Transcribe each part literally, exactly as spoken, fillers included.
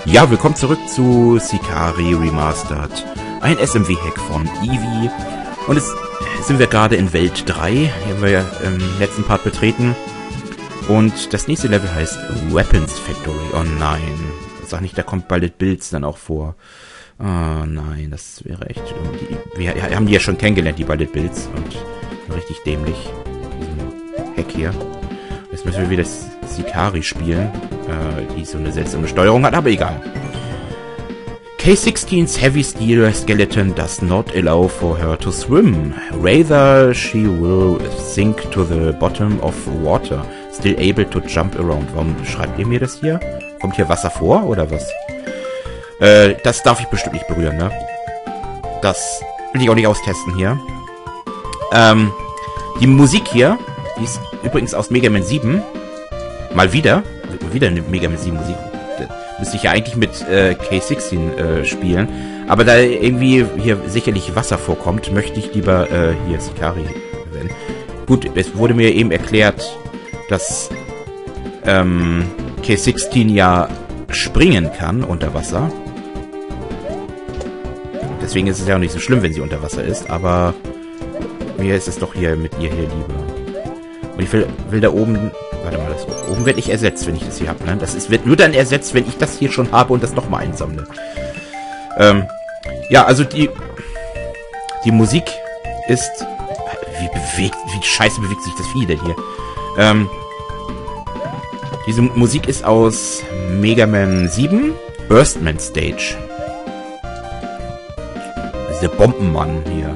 Ja, willkommen zurück zu Sicarii Remastered. Ein S M W-Hack von Eevee. Und jetzt sind wir gerade in Welt drei. Hier haben wir ja im letzten Part betreten. Und das nächste Level heißt Weapons Factory. Oh nein. Sag nicht, da kommt Bullet Bills dann auch vor. Oh nein, das wäre echt irgendwie... Wir haben die ja schon kennengelernt, die Bullet Bills. Und richtig dämlich. Diesen Hack hier. Jetzt müssen wir wieder Sicarii spielen, äh, die so eine seltsame Steuerung hat, aber egal. K sixteen's heavy steel skeleton does not allow for her to swim. Rather, she will sink to the bottom of water, still able to jump around. Warum schreibt ihr mir das hier? Kommt hier Wasser vor, oder was? Äh, das darf ich bestimmt nicht berühren, ne? Das will ich auch nicht austesten hier. Ähm, die Musik hier, die ist übrigens aus Mega Man sieben. Mal wieder. Wieder eine Mega Man sieben Musik. Da müsste ich ja eigentlich mit äh, K sechzehn äh, spielen. Aber da irgendwie hier sicherlich Wasser vorkommt, möchte ich lieber äh, hier Sicarii verwenden. Gut, es wurde mir eben erklärt, dass ähm, K sechzehn ja springen kann unter Wasser. Deswegen ist es ja auch nicht so schlimm, wenn sie unter Wasser ist. Aber mir ist es doch hier mit ihr hier lieber. Und ich will, will da oben... Warte mal, das oben wird nicht ersetzt, wenn ich das hier habe, ne? Das ist, wird nur dann ersetzt, wenn ich das hier schon habe und das nochmal einsammle. Ähm, ja, also die... Die Musik ist... Wie bewegt... Wie scheiße bewegt sich das Vieh denn hier? Ähm... Diese Musik ist aus Mega Man sieben, Burstman Stage. Dieser Bombenmann hier.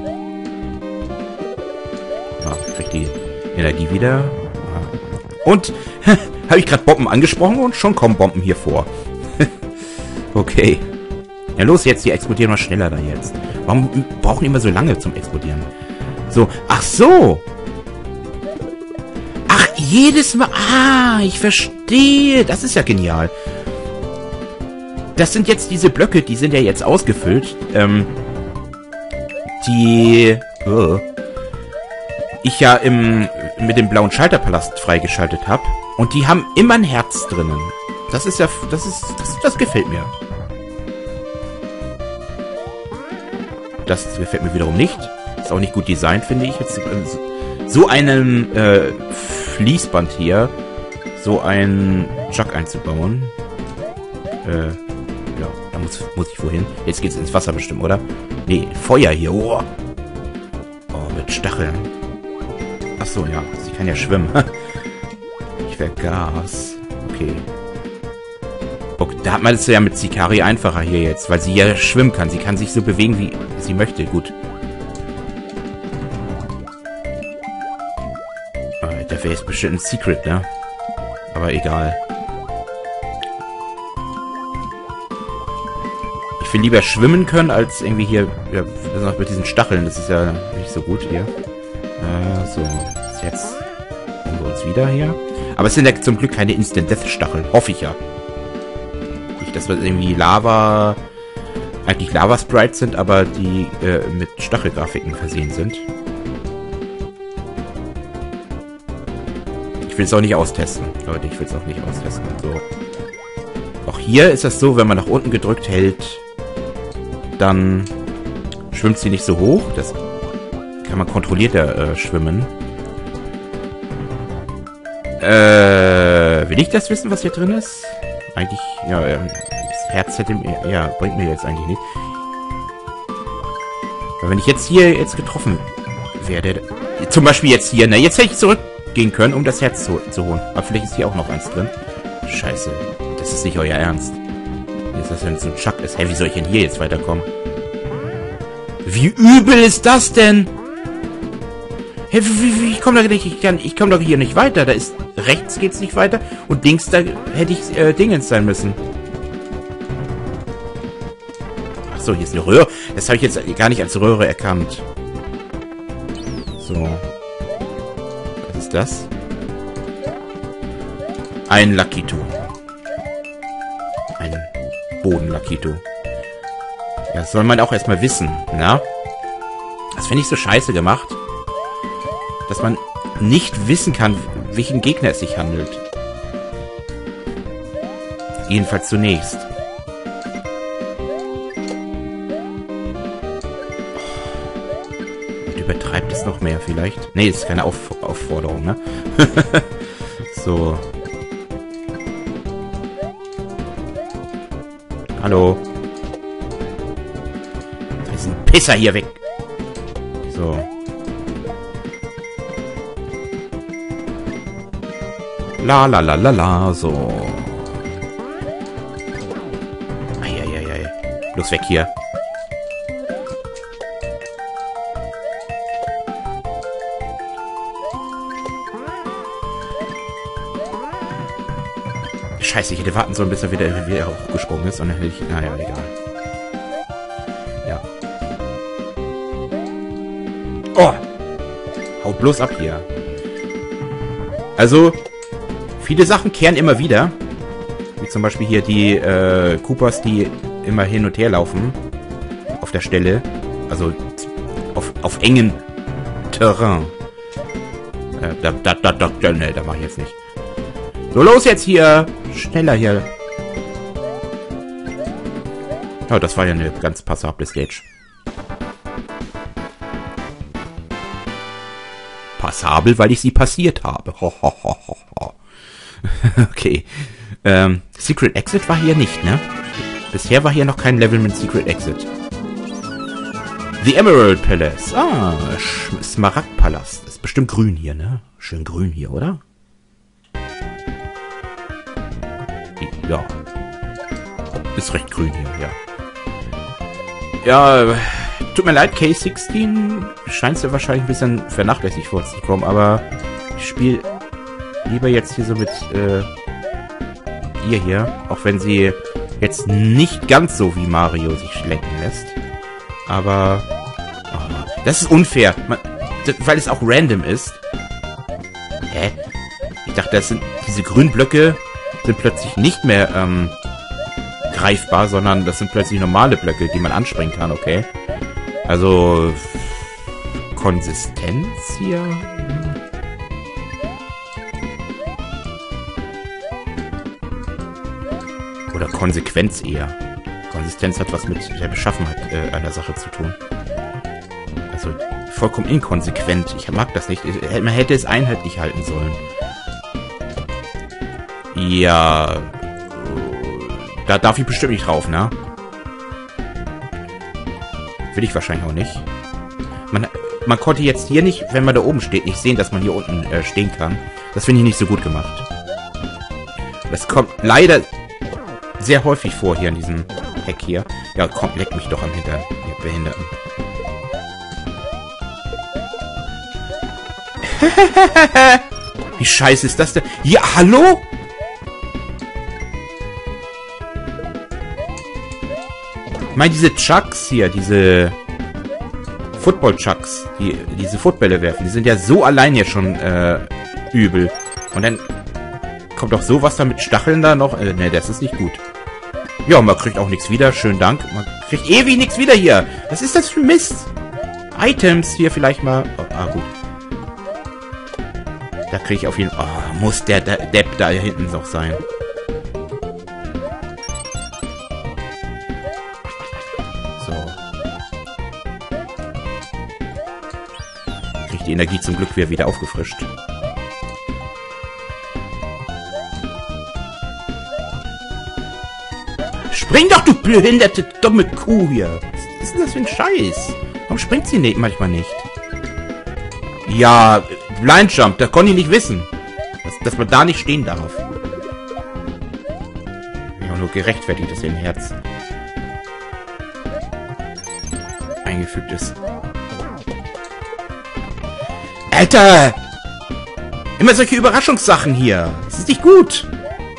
Ah, ich krieg die Energie wieder. Und habe ich gerade Bomben angesprochen und schon kommen Bomben hier vor. Okay. Ja los jetzt, die explodieren mal schneller da jetzt. Warum brauchen die immer so lange zum Explodieren? So, ach so. Ach, jedes Mal. Ah, ich verstehe. Das ist ja genial. Das sind jetzt diese Blöcke, die sind ja jetzt ausgefüllt. Ähm, die... Oh, ich ja im... mit dem blauen Schalterpalast freigeschaltet habe. Und die haben immer ein Herz drinnen. Das ist ja... Das ist... Das, das gefällt mir. Das gefällt mir wiederum nicht. Ist auch nicht gut designt, finde ich. Jetzt so einen äh, Fließband hier, so ein Jug einzubauen. Äh, ja, da muss, muss ich wohin. Jetzt geht's ins Wasser bestimmt, oder? Nee, Feuer hier. Oh, oh mit Stacheln. Achso, ja. Sie kann ja schwimmen. Ich vergaß. Okay. Okay. Da hat man es ja mit Sicarii einfacher hier jetzt, weil sie ja schwimmen kann. Sie kann sich so bewegen, wie sie möchte. Gut. Äh, da wäre jetzt bestimmt ein Secret, ne? Aber egal. Ich will lieber schwimmen können, als irgendwie hier... Ja, mit diesen Stacheln. Das ist ja nicht so gut hier. Äh, so. Jetzt haben wir uns wieder hier. Aber es sind ja zum Glück keine Instant-Death-Stacheln. Hoffe ich ja. Nicht, dass wir irgendwie Lava... Eigentlich Lava-Sprites sind, aber die äh, mit Stachelgrafiken versehen sind. Ich will es auch nicht austesten. Leute, ich will es auch nicht austesten. So. Auch hier ist das so, wenn man nach unten gedrückt hält, dann schwimmt sie nicht so hoch. Das kann man kontrollierter äh, schwimmen. Äh, will ich das wissen, was hier drin ist? Eigentlich, ja, das Herz hätte mir, ja, bringt mir jetzt eigentlich nicht. Weil wenn ich jetzt hier jetzt getroffen werde, zum Beispiel jetzt hier, ne, jetzt hätte ich zurückgehen können, um das Herz zu, zu holen. Aber vielleicht ist hier auch noch eins drin. Scheiße, das ist nicht euer Ernst. Wie ist das denn so ein Chuck ist? Hä, wie soll ich denn hier jetzt weiterkommen? Wie übel ist das denn? Hey, wie, wie, wie, ich komme doch nicht, ich kann, ich komme doch hier nicht weiter. Da ist, rechts geht's nicht weiter und links, da hätte ich, äh, Dingens sein müssen. Ach so, hier ist eine Röhre. Das habe ich jetzt gar nicht als Röhre erkannt. So. Was ist das? Ein Lakito. Ein Boden-Lakito. Ja, das soll man auch erstmal wissen, na? Das finde ich so scheiße gemacht. Dass man nicht wissen kann, welchen Gegner es sich handelt. Jedenfalls zunächst. übertreibt es noch mehr vielleicht. Nee, das ist keine Auf Aufforderung, ne? So. Hallo. Diesen Pisser hier weg. So. La la la la la, so. Eieiei. Los weg hier. Scheiße, ich hätte warten sollen, bis er wieder, wieder hochgesprungen ist. Und dann hätte ich... Naja, egal. Ja. Oh! Haut bloß ab hier. Also, viele Sachen kehren immer wieder. Wie zum Beispiel hier die äh, Koopas, die immer hin und her laufen. Auf der Stelle. Also, auf, auf engen Terrain. Äh, da, da, da, da, da, ne, da mach ich jetzt nicht. So, los jetzt hier! Schneller hier. Ja, das war ja eine ganz passable Stage. Passabel, weil ich sie passiert habe. Ho, ho, ho, ho, ho. Okay. Ähm, Secret Exit war hier nicht, ne? Bisher war hier noch kein Level mit Secret Exit. The Emerald Palace. Ah, Sch Smaragdpalast. Ist bestimmt grün hier, ne? Schön grün hier, oder? Ja. Ist recht grün hier, ja. Ja, tut mir leid, K sechzehn. Scheinst du wahrscheinlich ein bisschen vernachlässigt vorzukommen, aber ich spiele lieber jetzt hier so mit äh, ihr hier. Auch wenn sie jetzt nicht ganz so wie Mario sich lenken lässt. Aber oh, das ist unfair, Man, weil es auch random ist. Hä? Ich dachte, das sind diese grünen Blöcke sind plötzlich nicht mehr ähm, greifbar, sondern das sind plötzlich normale Blöcke, die man anspringen kann, okay? Also Konsistenz hier. Oder Konsequenz eher. Konsistenz hat was mit der Beschaffenheit äh, einer Sache zu tun. Also vollkommen inkonsequent. Ich mag das nicht. Man hätte es einheitlich halten sollen. Ja. Da darf ich bestimmt nicht drauf, ne? Will ich wahrscheinlich auch nicht. Man, man konnte jetzt hier nicht, wenn man da oben steht, nicht sehen, dass man hier unten äh, stehen kann. Das finde ich nicht so gut gemacht. Das kommt leider sehr häufig vor hier in diesem Heck hier. Ja, komm, leck mich doch am Hintern, ihr Behinderten. Wie scheiße ist das denn? Ja, hallo? Ich meine, diese Chucks hier, diese Football-Chucks, die diese Footbälle werfen, die sind ja so allein hier schon äh, übel. Und dann kommt auch sowas da mit Stacheln da noch. Äh, ne, das ist nicht gut. Ja, man kriegt auch nichts wieder. Schönen Dank. Man kriegt ewig nichts wieder hier. Was ist das für Mist? Items hier vielleicht mal. Oh, ah, gut. Da kriege ich auf jeden Fall... Oh, muss der, der Depp da hinten noch sein. So. Kriege die Energie zum Glück wieder, wieder aufgefrischt. Spring doch, du behinderte, dumme Kuh hier. Was ist denn das für ein Scheiß? Warum springt sie nicht, manchmal nicht? Ja, Blind Jump, da konnte ich nicht wissen. Dass, dass man da nicht stehen darf. Ja, nur gerechtfertigt, dass ihr im Herz eingefügt ist. Alter! Immer solche Überraschungssachen hier. Das ist nicht gut.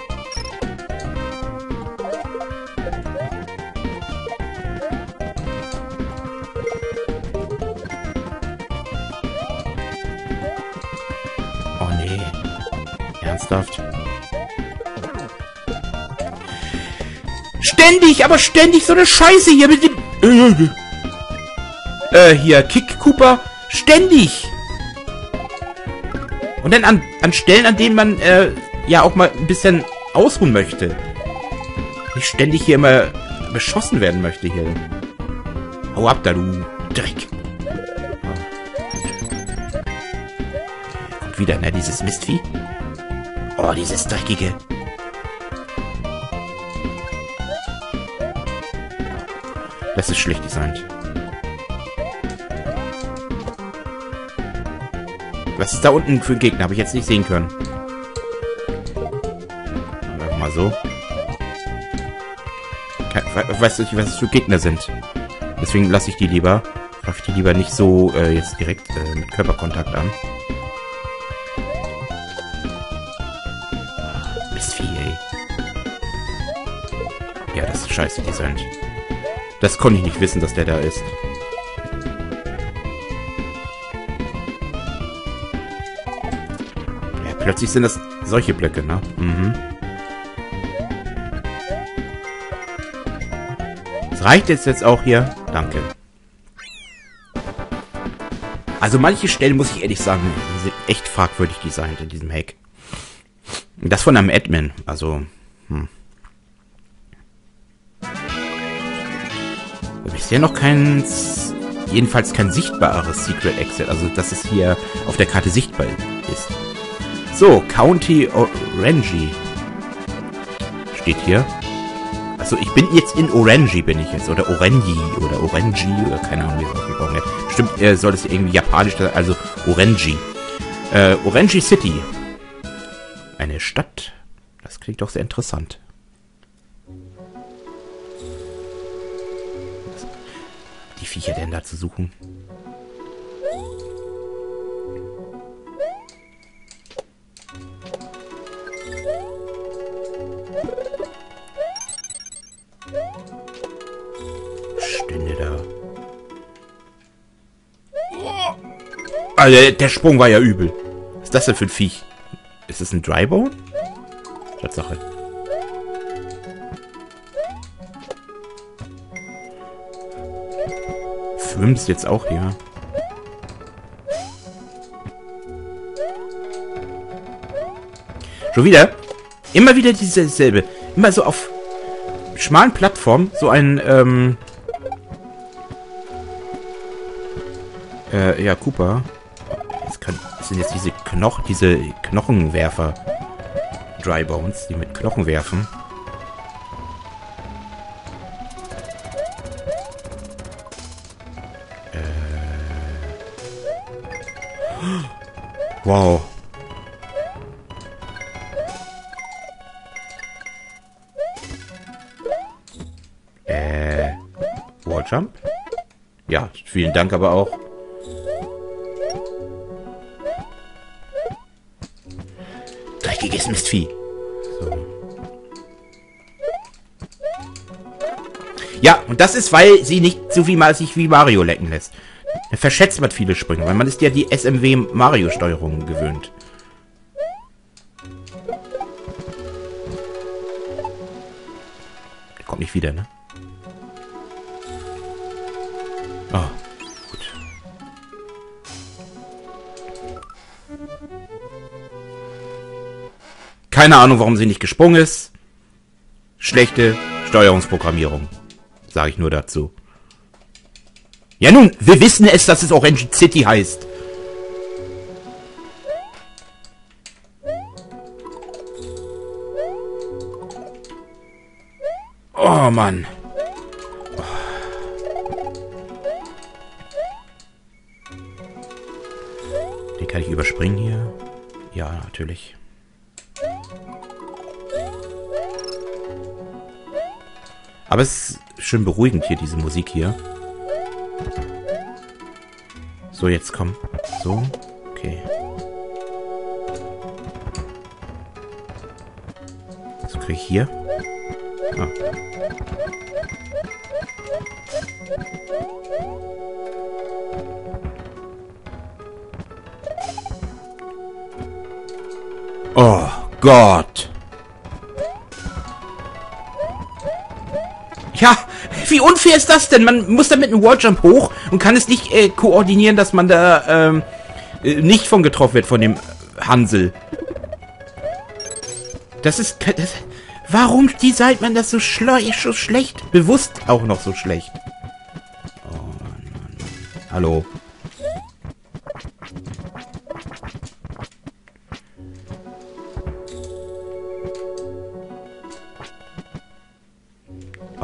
Oh nee. Ernsthaft? Ständig, aber ständig so eine Scheiße hier mit dem... Äh, hier, Kick Koopa. Ständig. Und dann an, an Stellen, an denen man, äh, ja auch mal ein bisschen ausruhen möchte. Nicht ständig hier immer beschossen werden möchte hier. Hau ab da, du Dreck. kommt wieder, ne? Dieses Mistvieh. Oh, dieses dreckige. Das ist schlecht designt. Was ist da unten für ein Gegner? Habe ich jetzt nicht sehen können. Einfach mal so. Ich weiß nicht, was es für Gegner sind. Deswegen lasse ich die lieber. Greife ich die lieber nicht so äh, jetzt direkt äh, mit Körperkontakt an. Ach, Mistvieh, ey. Ja, das ist scheiße designt. Das konnte ich nicht wissen, dass der da ist. Ja, plötzlich sind das solche Blöcke, ne? Mhm. Das reicht jetzt jetzt auch hier. Danke. Also manche Stellen, muss ich ehrlich sagen, sind echt fragwürdig designt in diesem Hack. Das von einem Admin. Also, hm. Bisher noch kein, jedenfalls kein sichtbares Secret Exit, also dass es hier auf der Karte sichtbar ist. So, County Orange steht hier. Also ich bin jetzt in Orange, bin ich jetzt, oder Orangi, oder Orangi, oder keine Ahnung, wie es ausgesprochen wird. Stimmt, äh, soll es irgendwie japanisch sein, also Orangi. Äh, Orange City. Eine Stadt. Das klingt doch sehr interessant. Die Viecher denn da zu suchen? Stünde da. Oh. Also der Sprung war ja übel. Was ist das denn für ein Viech? Ist das ein Drybone? Tatsache. Schwimmst jetzt auch hier. Schon wieder? Immer wieder dieselbe. Immer so auf schmalen Plattformen. So ein, ähm... Äh, ja, Cooper. Das, kann, das sind jetzt diese Knoch... diese Knochenwerfer. Drybones, die mit Knochen werfen. Wow. Äh. Walljump? Ja, vielen Dank aber auch. Dreckiges Mistvieh. So. Ja, und das ist, weil sie nicht so wie mal sich wie Mario lecken lässt. Da verschätzt man viele Sprünge, weil man ist ja die S M W-Mario-Steuerung gewöhnt. Der kommt nicht wieder, ne? Oh, gut. Keine Ahnung, warum sie nicht gesprungen ist. Schlechte Steuerungsprogrammierung. Sage ich nur dazu. Ja nun, wir wissen es, dass es Orange City heißt. Oh Mann. Den kann ich überspringen hier. Ja, natürlich. Aber es ist schön beruhigend hier, diese Musik hier. So, jetzt komm. So. Okay. Was krieg ich hier? Ah. Oh Gott. Ja, wie unfair ist das denn? Man muss da mit einem Walljump hoch und kann es nicht äh, koordinieren, dass man da ähm, nicht von getroffen wird, von dem Hansel. Das ist... Das, warum designt man das so, so schlecht? Bewusst auch noch so schlecht. Oh Mann, Mann. Hallo.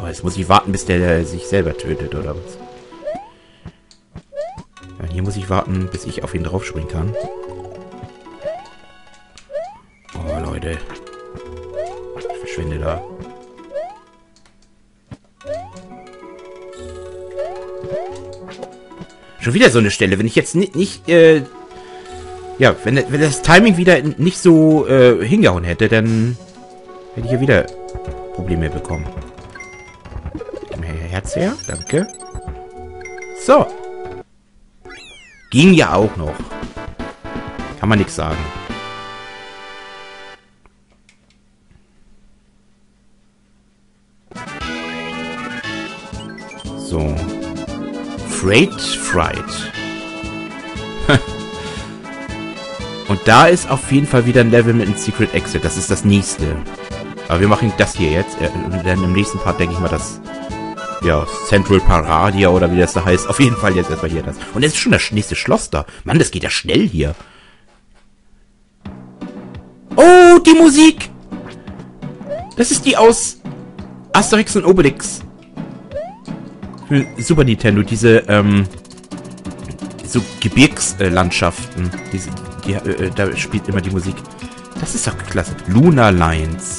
Oh, jetzt muss ich warten, bis der, der sich selber tötet, oder was? Ja, hier muss ich warten, bis ich auf ihn draufspringen kann. Oh, Leute. Ich verschwinde da. Schon wieder so eine Stelle. Wenn ich jetzt nicht, nicht äh, ja, wenn, wenn das Timing wieder nicht so äh, hingehauen hätte, dann hätte ich hier wieder Probleme bekommen. Gib mir Herz her. Danke. So. Ging ja auch noch. Kann man nichts sagen. So. Freight Fright. Und da ist auf jeden Fall wieder ein Level mit einem Secret Exit. Das ist das nächste. Aber wir machen das hier jetzt. Und dann im nächsten Part denke ich mal, das... Ja, Central Paradia oder wie das da heißt. Auf jeden Fall jetzt erstmal hier das. Und jetzt ist schon das nächste Schloss da. Mann, das geht ja schnell hier. Oh, die Musik! Das ist die aus Asterix und Obelix. Für Super Nintendo. Diese, ähm... so Gebirgslandschaften. Äh, Diese, die, äh, da spielt immer die Musik. Das ist doch klasse. Lunar Lines.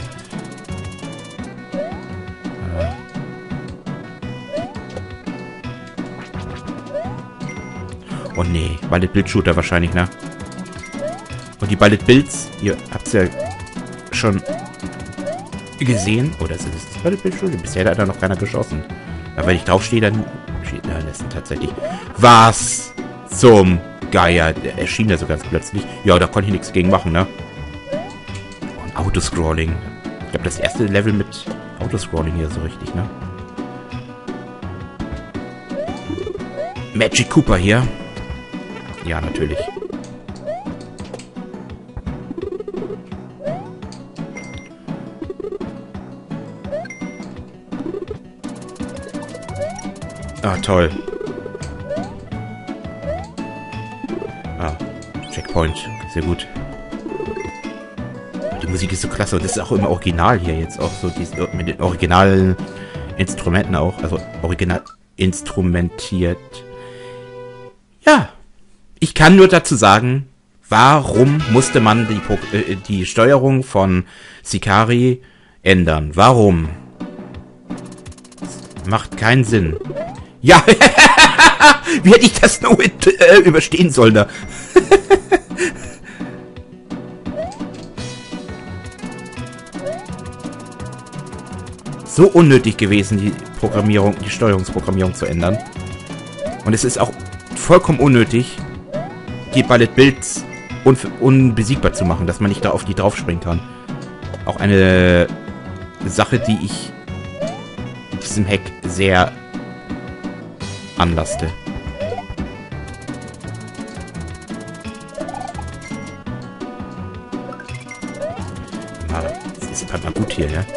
Oh nee, Bullet Bill Shooter wahrscheinlich, ne? Und die Bullet Bills, ihr habt's ja schon gesehen. Oder ist das Bullet Bill Shooter? Bisher hat da noch keiner geschossen. Aber wenn ich draufstehe, dann steht da das tatsächlich. Was zum Geier? Der erschien ja so ganz plötzlich. Ja, da konnte ich nichts gegen machen, ne? Und Autoscrolling. Ich glaube, das erste Level mit Autoscrolling hier so richtig, ne? Magic Cooper hier. Ja, natürlich. Ah, toll. Ah, Checkpoint. Sehr gut. Die Musik ist so klasse. Und das ist auch immer original hier jetzt. Auch so diese, mit den originalen Instrumenten auch. Also original instrumentiert. Ja. Ich kann nur dazu sagen, warum musste man die, äh, die Steuerung von Sicarii ändern? Warum? Das macht keinen Sinn. Ja, wie hätte ich das nur mit, äh, überstehen sollen da? So unnötig gewesen, die Programmierung, die Steuerungsprogrammierung zu ändern. Und es ist auch vollkommen unnötig, die Bullet Bills un unbesiegbar zu machen, dass man nicht da auf die draufspringen kann. Auch eine Sache, die ich diesem Hack sehr anlasste. Na, das ist einfach gut hier, ja?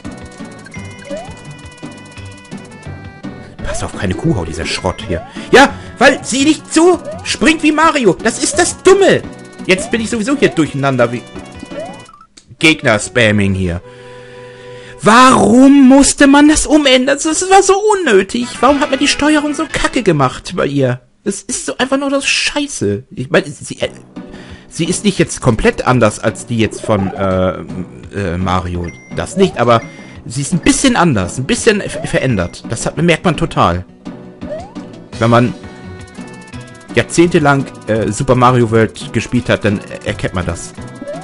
Pass auf, keine Kuhhaut, dieser Schrott hier. Ja, weil sie nicht so springt wie Mario. Das ist das Dumme. Jetzt bin ich sowieso hier durcheinander wie Gegner-Spamming hier. Warum musste man das umändern? Das war so unnötig. Warum hat man die Steuerung so kacke gemacht bei ihr? Das ist so einfach nur das Scheiße. Ich meine, sie, äh, sie ist nicht jetzt komplett anders als die jetzt von äh, äh, Mario. Das nicht, aber sie ist ein bisschen anders, ein bisschen verändert. Das hat, merkt man total. Wenn man jahrzehntelang äh, Super Mario World gespielt hat, dann erkennt man das.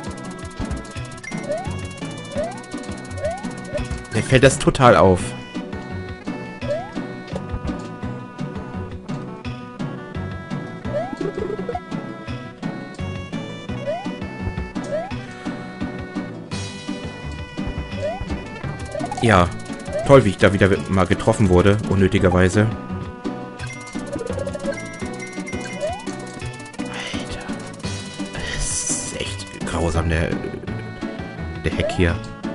Mir fällt das total auf. Ja, toll, wie ich da wieder mal getroffen wurde, unnötigerweise. Alter. Das ist echt grausam, der, der Hack hier.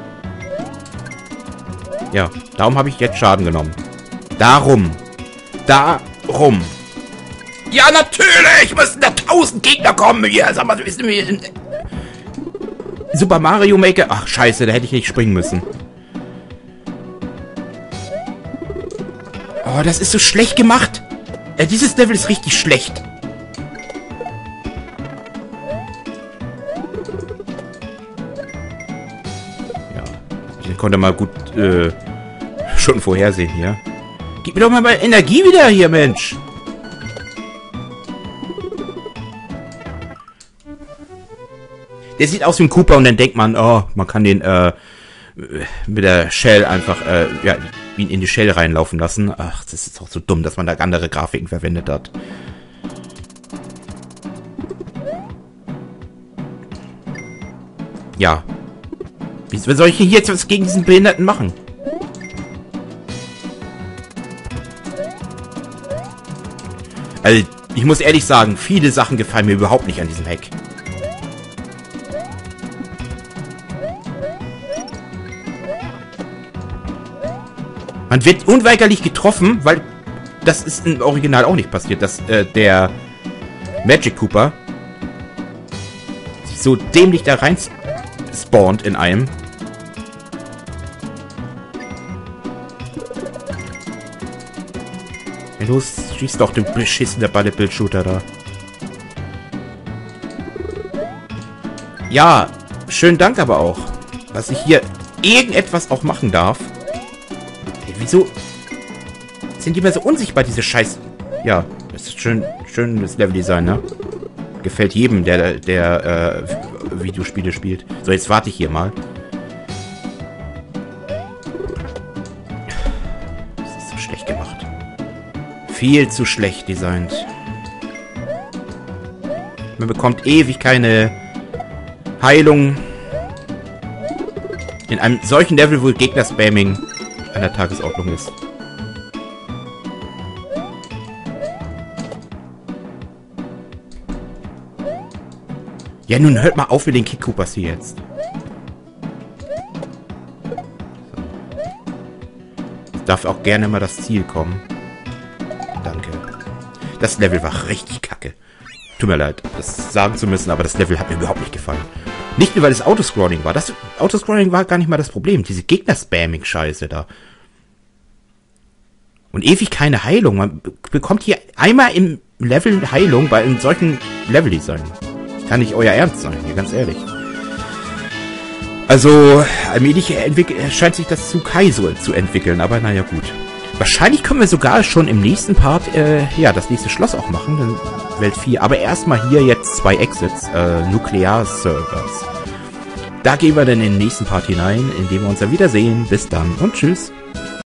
Ja, darum habe ich jetzt Schaden genommen. Darum. Darum. Ja, natürlich müssen da tausend Gegner kommen hier. Sag mal, wissen wir in Super Mario Maker. Ach, scheiße, da hätte ich nicht springen müssen. Oh, das ist so schlecht gemacht. Äh, dieses Level ist richtig schlecht. Ja, den konnte mal gut äh, schon vorhersehen hier. Gib mir doch mal Energie wieder hier, Mensch. Der sieht aus wie ein Cooper und dann denkt man, oh, man kann den äh, mit der Shell einfach äh, ja, ihn in die Shell reinlaufen lassen. Ach, das ist doch so dumm, dass man da andere Grafiken verwendet hat. Ja. Wie soll ich hier jetzt was gegen diesen Behinderten machen? Also, ich muss ehrlich sagen, viele Sachen gefallen mir überhaupt nicht an diesem Hack. Man wird unweigerlich getroffen, weil das ist im Original auch nicht passiert, dass äh, der Magic Cooper sich so dämlich da rein spawnt in einem. Ja, los, schieß doch den beschissenen Bullet-Bill-Shooter da. Ja, schönen Dank aber auch, dass ich hier irgendetwas auch machen darf. Wieso sind die immer so unsichtbar, diese Scheiß... Ja, das ist schön, schön das Leveldesign, ne? Gefällt jedem, der, der äh, Videospiele spielt. So, jetzt warte ich hier mal. Das ist so schlecht gemacht. Viel zu schlecht designt. Man bekommt ewig keine Heilung. In einem solchen Level, wo Gegner-Spamming an der Tagesordnung ist. Ja, nun hört mal auf mit den Kick Coopers hier jetzt. Es darf auch gerne mal das Ziel kommen. Danke. Das Level war richtig kacke. Tut mir leid, das sagen zu müssen, aber das Level hat mir überhaupt nicht gefallen. Nicht nur, weil das Autoscrolling war. Das Autoscrolling war gar nicht mal das Problem. Diese Gegner-Spamming-Scheiße da. Und ewig keine Heilung. Man bekommt hier einmal im Level Heilung bei einem solchen Level-Design. Kann nicht euer Ernst sein, hier ganz ehrlich. Also, allmählich scheint sich das zu Kaizo zu entwickeln, aber naja, gut. Wahrscheinlich können wir sogar schon im nächsten Part, äh, ja, das nächste Schloss auch machen, Welt vier. Aber erstmal hier jetzt zwei Exits, äh, Nuklear-Servers. Da gehen wir dann in den nächsten Part hinein, indem wir uns dann wiedersehen. Bis dann und tschüss.